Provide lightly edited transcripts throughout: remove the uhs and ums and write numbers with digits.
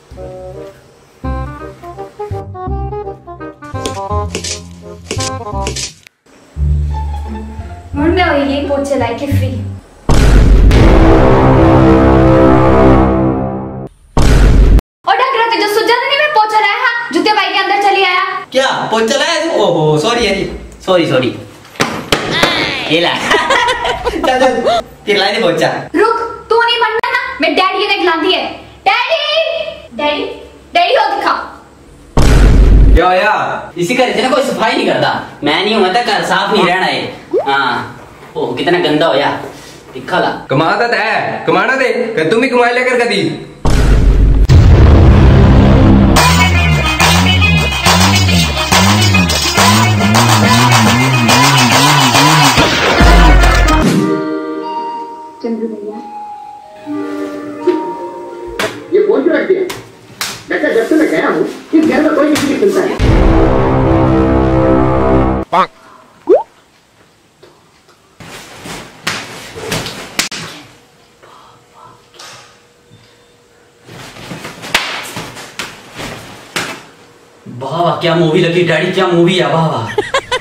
मैं यही पोछे लाई के फ्री। और डगरा जो सुजा नहीं मैं पोछा लाया हाँ जूते भाई के अंदर चली आया। क्या पोछा लाया तू? ओहो सॉरी यार, सॉरी ये ला चल फिर लाई दे पोछा। रुक तू नहीं बनना ना, मैं डैडी ने खिलाती है। डैडी हो दिखा। या इसी का इतना कोई सफाई नहीं करता। मैं नहीं हूं मतलब घर साफ नहीं रहना है। हाँ ओह कितना गंदा हो या दिखा ला। कमाता है कमाना दे कि तुम ही कमा लेकर कदी। चंद्र भैया ये फोन क्यों रख दिया? वैसे जब से मैं गया हूँ इस घर में कोई किसी की चिंता है। वाह वाह क्या मूवी लगी डैडी, क्या मूवी है। वाह वाह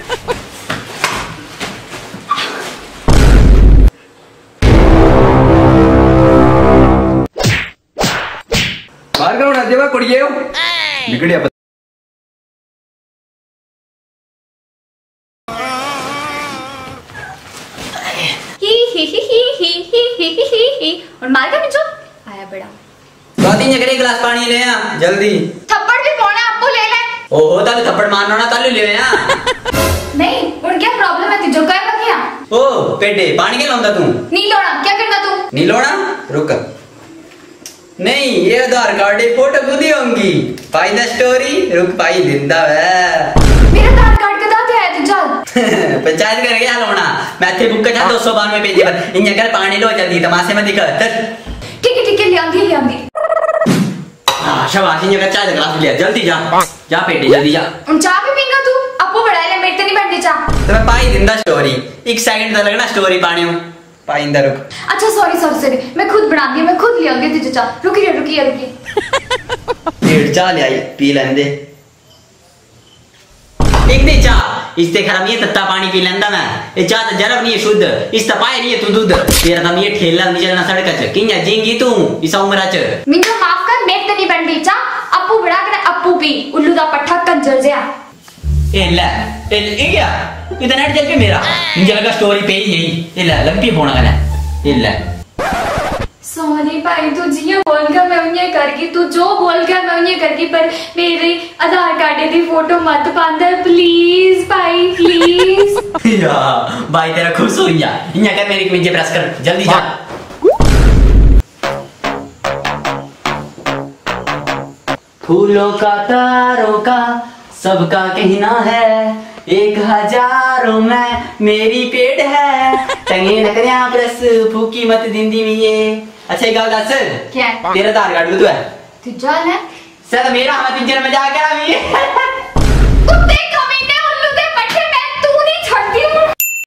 बाहर करो ना देवा कुड़िए बिगड़िया। और मार का बिचो आया बड़ा। बाती जगह एक गिलास पानी ले आ जल्दी। थप्पड़ भी पौना आपको ले ले। ओहो ताले थप्पड़ मारना ना ताले ले आ। नहीं उन क्या प्रॉब्लम है तुझे क्या कर दिया? ओ पेटे पानी के लाऊंगा तू? नहीं लोड़ा क्या करना तू? नहीं लोड़ा रुक। नहीं ये आधार कार्ड फोटो खुद ही होंगी। पाई द स्टोरी रुक पाई दिंदा है। मेरा आधार कार्ड का दाते है तू चल। पंचायत कर गया लोना मैं थे बुक का 292 पेज पर इन जगह पानी लो जल्दी तमाशे में दिखा। ठीक है ले आंधी। हां शाबाश इन जगह चाय का गिलास ले जल्दी जा पेटे जल्दी जा। उन चाय भी पीना तू अपो बड़ा ले मेरे नहीं बैठने चा। तो मैं पाई दिंदा स्टोरी एक सेकंड तो लगना स्टोरी पानी में पाई इंदा रुक। अच्छा सॉरी मैं खुद बना दी, मैं खुद ले आऊंगी तुझे चा। रुकिए डेढ़ चा ले आई पी लेंदे एक दे चा। इससे खराब नहीं है तत्ता पानी पी लेंदा मैं। ये चा तो जरब नहीं है शुद्ध, इस तपाए नहीं है तू दूध। तेरा दम ये ठेला नहीं चलना सड़क च किन्या जिंगी तू इस उम्र च। मिंजो माफ कर मेरे तो नहीं बनती चा। अपू बड़ा कर अपू पी उल्लू दा पट्ठा कंजर जया। ए ले ए क्या इधर नेट चल पे मेरा मुझे लगा स्टोरी पे ही यही। ए ले लंपी फोन करना ए ले। सॉरी भाई तू जिया बोल गया मैं उन्हें करगी, तू जो बोल गया मैं उन्हें करगी, पर मेरी आधार कार्ड की फोटो मत पांदा प्लीज भाई प्लीज। या भाई तेरा खुश हो गया इन्हें कर मेरी कमीज प्रेस कर जल्दी जा। फूलों का तारों का सबका कहना है 1000 में मेरी पेड़ है टंगे नकरिया प्रेस फूकी मत दिंदी में ये। अच्छा एक गाल दस क्या तेरा आधार कार्ड तू है तू चल है सर मेरा हम पिंजरे में जाकर अभी कुत्ते का